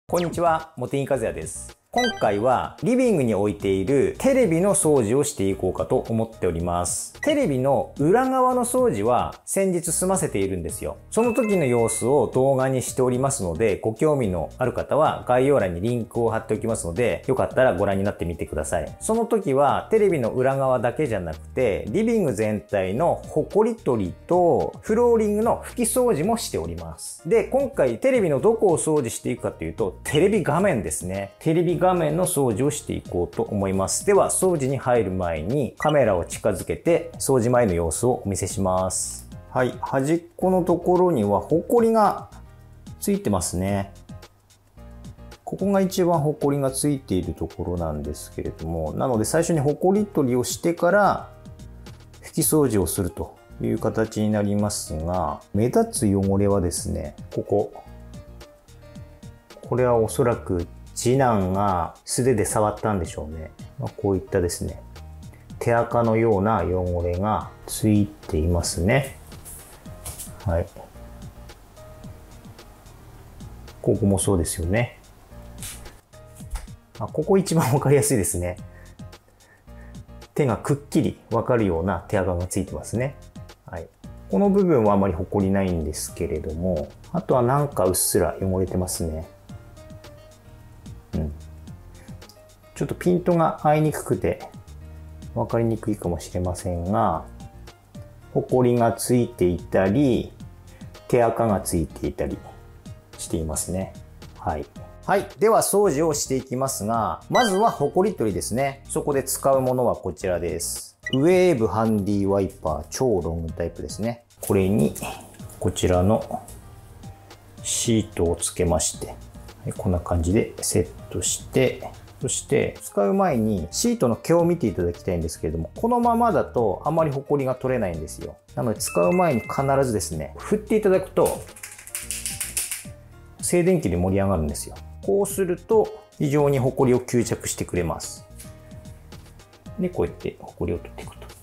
こんにちは、茂木和也です。今回はリビングに置いているテレビの掃除をしていこうかと思っております。テレビの裏側の掃除は先日済ませているんですよ。その時の様子を動画にしておりますので、ご興味のある方は概要欄にリンクを貼っておきますので、よかったらご覧になってみてください。その時はテレビの裏側だけじゃなくて、リビング全体のホコリ取りとフローリングの拭き掃除もしております。で、今回テレビのどこを掃除していくかというと、テレビ画面ですね。テレビ画面の掃除をしていこうと思います。では、掃除に入る前にカメラを近づけて掃除前の様子をお見せします。はい、端っこのところにはホコリがついてますね。ここが一番ホコリがついているところなんですけれども、なので最初にホコリ取りをしてから拭き掃除をするという形になりますが、目立つ汚れはですね、これはおそらく次男が素手で触ったんでしょうね。こういったですね、手垢のような汚れがついていますね。はい。ここもそうですよね。ここ一番わかりやすいですね。手がくっきりわかるような手垢がついてますね。はい。この部分はあまりホコリないんですけれども、あとはなんかうっすら汚れてますね。ちょっとピントが合いにくくて分かりにくいかもしれませんが、ホコリがついていたり、手垢がついていたりしていますね。はい。はい。では掃除をしていきますが、まずはホコリ取りですね。そこで使うものはこちらです。ウェーブハンディワイパー超ロングタイプですね。これにこちらのシートをつけまして、こんな感じでセットして、そして使う前にシートの毛を見ていただきたいんですけれども、このままだとあまりホコリが取れないんですよ。なので使う前に必ずですね、振っていただくと静電気で盛り上がるんですよ。こうすると非常にホコリを吸着してくれます。で、こうやってホコリを取っていくと。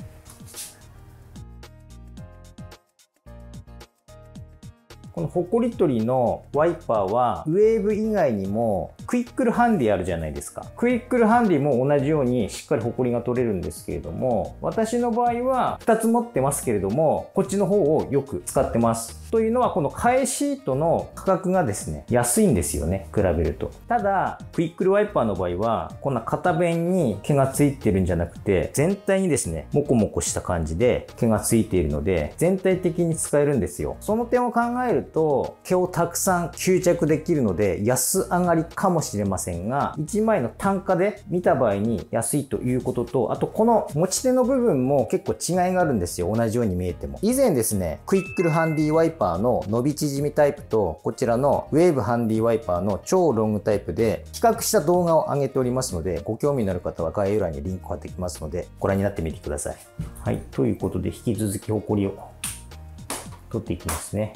このホコリ取りのワイパーはウェーブ以外にもクイックルハンディあるじゃないですか。クイックルハンディも同じようにしっかりホコリが取れるんですけれども、私の場合は2つ持ってますけれども、こっちの方をよく使ってます。というのはこの替えシートの価格がですね、安いんですよね、比べると。ただ、クイックルワイパーの場合は、こんな片面に毛がついてるんじゃなくて、全体にですね、モコモコした感じで毛がついているので、全体的に使えるんですよ。その点を考えると、毛をたくさん吸着できるので、安上がりかもしれませんが、1枚の単価で見た場合に安いということと、あとこの持ち手の部分も結構違いがあるんですよ。同じように見えても。以前ですね、クイックルハンディワイパーの伸び縮みタイプと、こちらのウェーブハンディワイパーの超ロングタイプで比較した動画を上げておりますので、ご興味のある方は概要欄にリンクを貼ってきますので、ご覧になってみてください。はい。ということで、引き続きホコリを取っていきますね。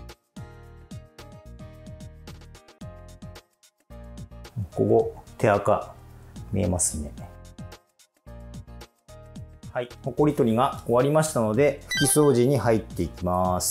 ここ、手垢見えますね。はい、ホコリ取りが終わりましたので、拭き掃除に入っていきます。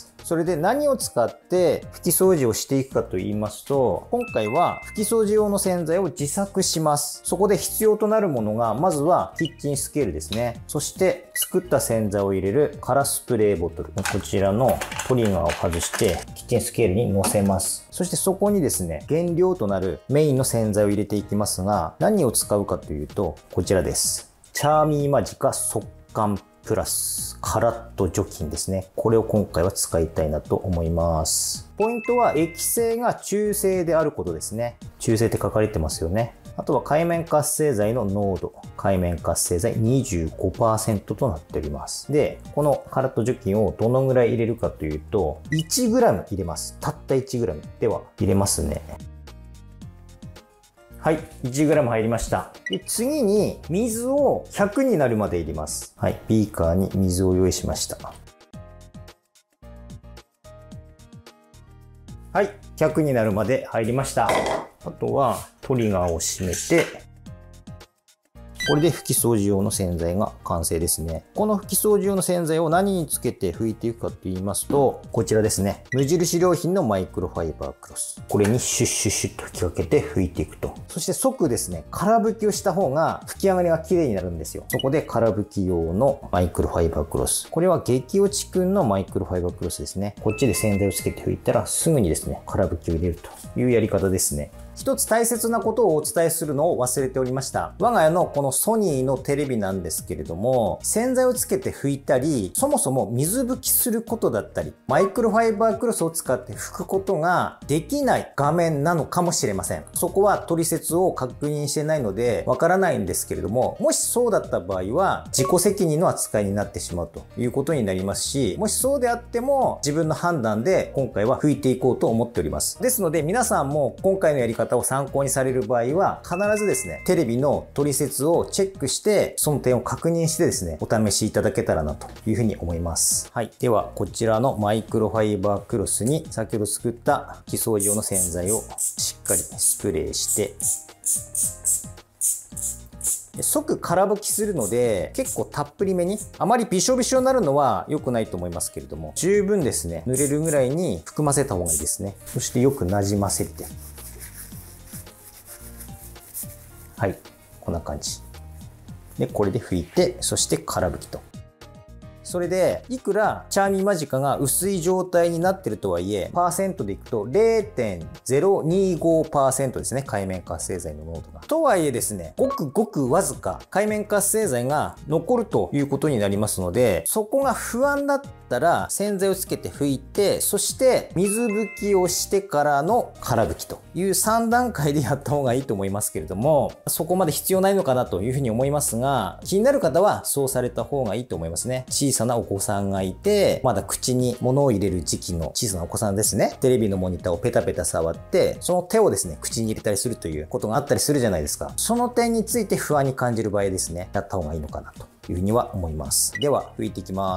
それで何を使って拭き掃除をしていくかと言いますと、今回は拭き掃除用の洗剤を自作します。そこで必要となるものが、まずはキッチンスケールですね。そして作った洗剤を入れる空スプレーボトル。こちらのトリガーを外してキッチンスケールに乗せます。そしてそこにですね、原料となるメインの洗剤を入れていきますが、何を使うかというと、こちらです。チャーミーマジカ速乾プラスカラッと除菌ですね。これを今回は使いたいなと思います。ポイントは液性が中性であることですね。中性って書かれてますよね。あとは界面活性剤の濃度。界面活性剤 25% となっております。で、このカラッと除菌をどのぐらい入れるかというと、1g 入れます。たった 1g。では、入れますね。はい、1g 入りました。で、次に水を100になるまで入れます。はい、ビーカーに水を用意しました。はい、100になるまで入りました。あとはトリガーを閉めて、ここれで拭き掃除用の洗剤が完成ですね。この拭き掃除用の洗剤を何につけて拭いていくかと言いますと、こちらですね。無印良品のマイクロファイバークロス。これにシュッシュッシュッと吹きかけて拭いていくと。そして即ですね、空拭きをした方が拭き上がりが綺麗になるんですよ。そこで空拭き用のマイクロファイバークロス。これは激落ちくんのマイクロファイバークロスですね。こっちで洗剤をつけて拭いたらすぐにですね、空拭きを入れるというやり方ですね。一つ大切なことをお伝えするのを忘れておりました。我が家のこのソニーのテレビなんですけれども、洗剤をつけて拭いたり、そもそも水拭きすることだったり、マイクロファイバークロスを使って拭くことができない画面なのかもしれません。そこは取説を確認してないのでわからないんですけれども、もしそうだった場合は自己責任の扱いになってしまうということになりますし、もしそうであっても自分の判断で今回は拭いていこうと思っております。ですので皆さんも今回のやり方を参考にされる場合は必ずですね、テレビの取説をチェックしてその点を確認してですね、お試しいただけたらなというふうに思います。はい。ではこちらのマイクロファイバークロスに先ほど作った拭き掃除用の洗剤をしっかりスプレーして即空拭きするので結構たっぷりめに、あまりびしょびしょになるのは良くないと思いますけれども、十分ですね、濡れるぐらいに含ませた方がいいですね。そしてよくなじませて、はい、こんな感じで、これで拭いて、そして空拭きと。それでいくらチャーミーマジカが薄い状態になってるとはいえ、パーセントでいくと 0.025% ですね、界面活性剤の濃度が。とはいえですね、ごくごくわずか界面活性剤が残るということになりますので、そこが不安だったら洗剤をつけて拭いて、そして水拭きをしてからの空拭きという3段階でやった方がいいと思いますけれども、そこまで必要ないのかなというふうに思いますが、気になる方はそうされた方がいいと思いますね。小さなお子さんがいて、まだ口に物を入れる時期の小さなお子さんですね。テレビのモニターをペタペタ触って、その手をですね、口に入れたりするということがあったりするじゃないですか。その点について不安に感じる場合ですね、やった方がいいのかなというふうには思います。では、拭いていきます。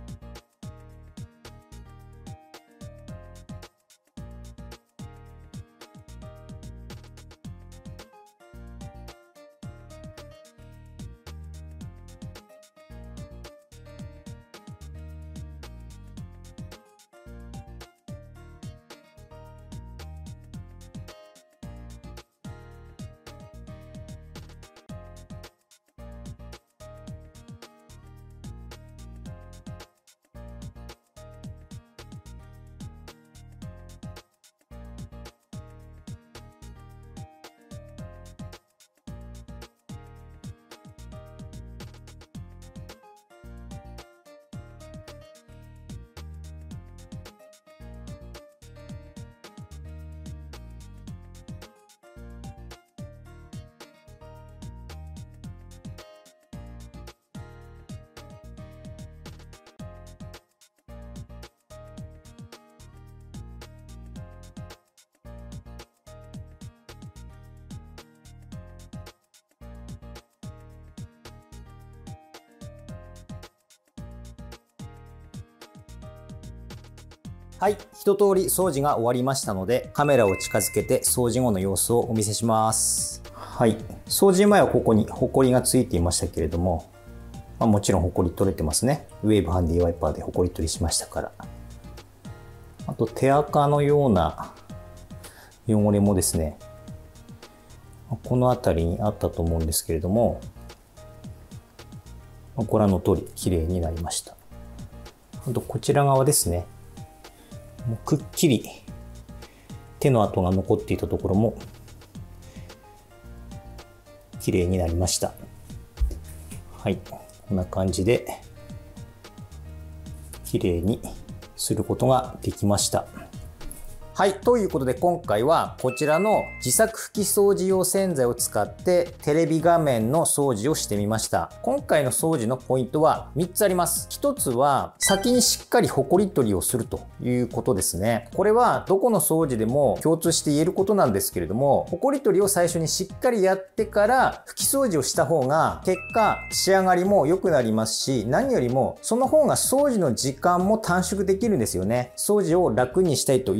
はい、一通り掃除が終わりましたので、カメラを近づけて掃除後の様子をお見せします。はい、掃除前はここにホコリがついていましたけれども、もちろんホコリ取れてますね。ウェーブハンディワイパーでホコリ取りしましたから。あと手垢のような汚れもですね、この辺りにあったと思うんですけれども、ご覧の通り綺麗になりました。あとこちら側ですね。もうくっきり手の跡が残っていたところも綺麗になりました。はい、こんな感じで綺麗にすることができました。はい。ということで今回はこちらの自作拭き掃除用洗剤を使ってテレビ画面の掃除をしてみました。今回の掃除のポイントは3つあります。1つは先にしっかりホコリ取りをするということですね。これはどこの掃除でも共通して言えることなんですけれども、ホコリ取りを最初にしっかりやってから拭き掃除をした方が結果仕上がりも良くなりますし、何よりもその方が掃除の時間も短縮できるんですよね。掃除を楽にしたいということで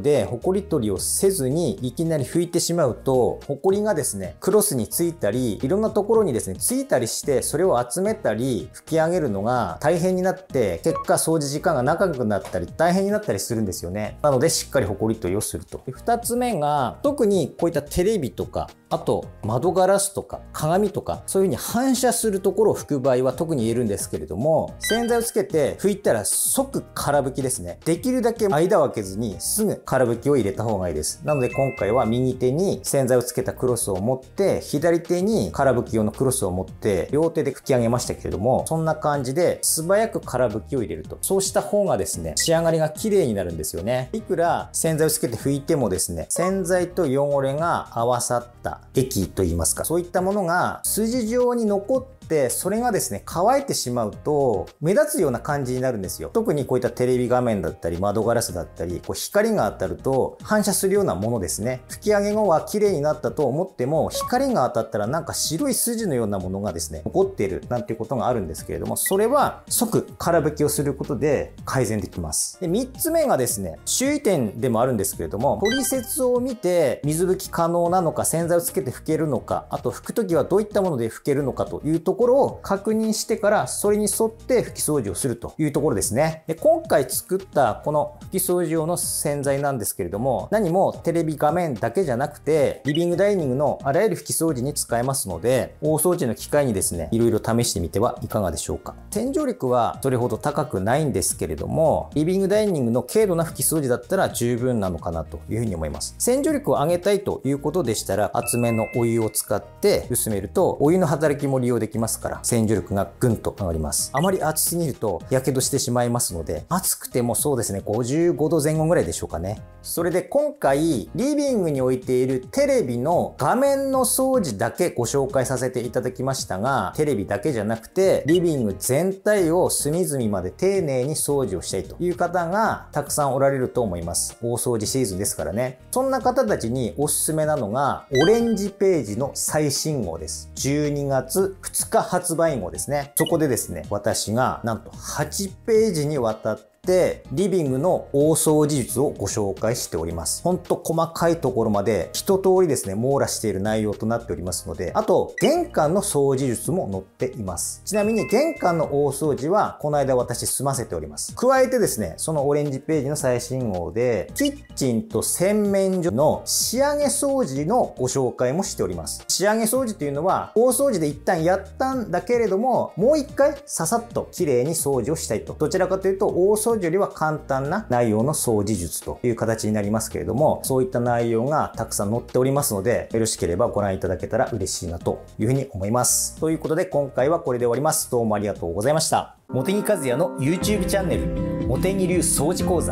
でホコリ取りをせずにいきなり拭いてしまうと、ホコリがですね、クロスについたり、いろんなところにですね、ついたりして、それを集めたり、拭き上げるのが大変になって、結果掃除時間が長くなったり、大変になったりするんですよね。なので、しっかりホコリ取りをすると。2つ目が、特にこういったテレビとか、あと窓ガラスとか鏡とか、そういう風に反射するところを拭く場合は特に言えるんですけれども、洗剤をつけて拭いたら即空拭きですね。できるだけ間を空けずにすぐ空拭きを入れた方がいいです。なので今回は右手に洗剤をつけたクロスを持って、左手に空拭き用のクロスを持って、両手で拭き上げましたけれども、そんな感じで素早く空拭きを入れると。そうした方がですね、仕上がりが綺麗になるんですよね。いくら洗剤をつけて拭いてもですね、洗剤と汚れが合わさった液といいますか、そういったものが筋状に残ってそれがですね、乾いてしまうと目立つような感じになるんですよ。特にこういったテレビ画面だったり窓ガラスだったり、こう光が当たると反射するようなものですね。拭き上げ後は綺麗になったと思っても、光が当たったらなんか白い筋のようなものがですね、残っているなんていうことがあるんですけれども、それは即空拭きをすることで改善できます。で、3つ目がですね、注意点でもあるんですけれども、トリセツを見て水拭き可能なのか、洗剤をつけて拭けるのか、あと拭くときはどういったもので拭けるのかというところを確認してから、それに沿って拭き掃除をするというところですね。で、今回作ったこの拭き掃除用の洗剤なんですけれども、何もテレビ画面だけじゃなくて、リビングダイニングのあらゆる拭き掃除に使えますので、大掃除の機会にですね、いろいろ試してみてはいかがでしょうか。洗浄力はそれほど高くないんですけれども、リビングダイニングの軽度な拭き掃除だったら十分なのかなというふうに思います。洗浄力を上げたいということでしたら、厚めのお湯を使って薄めると、お湯の働きも利用できますから、洗浄力がぐんと上がります。あまり熱すぎると火傷してしまいますので、熱くてもそうですね、55度前後ぐらいでしょうかね。それで今回、リビングに置いているテレビの画面の掃除だけご紹介させていただきましたが、テレビだけじゃなくて、リビング全体を隅々まで丁寧に掃除をしたいという方がたくさんおられると思います。大掃除シーズンですからね。そんな方たちにおすすめなのが、オレンジページの最新号です。12月2日発売号ですね。そこでですね、私がなんと8ページにわたってリビングの大掃除術をご紹介しております。ほんと細かいところまで一通りですね、網羅している内容となっておりますので、あと玄関の掃除術も載っています。ちなみに玄関の大掃除はこの間私済ませております。加えてですね、そのオレンジページの最新号でキッチンと洗面所の仕上げ掃除のご紹介もしております。仕上げ掃除というのは大掃除で一旦やったんだけれども、もう一回ささっと綺麗に掃除をしたいと。どちらかというと大掃除よりは簡単な内容の掃除術という形になりますけれども、そういった内容がたくさん載っておりますので、よろしければご覧いただけたら嬉しいなというふうに思います。ということで今回はこれで終わります。どうもありがとうございました。茂木和也の YouTube チャンネル、茂木流掃除講座。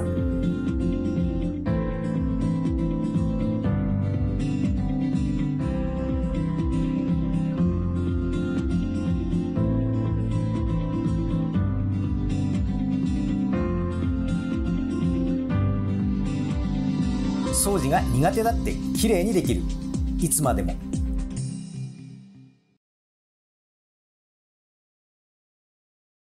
掃除が苦手だって綺麗にできる。いつまでも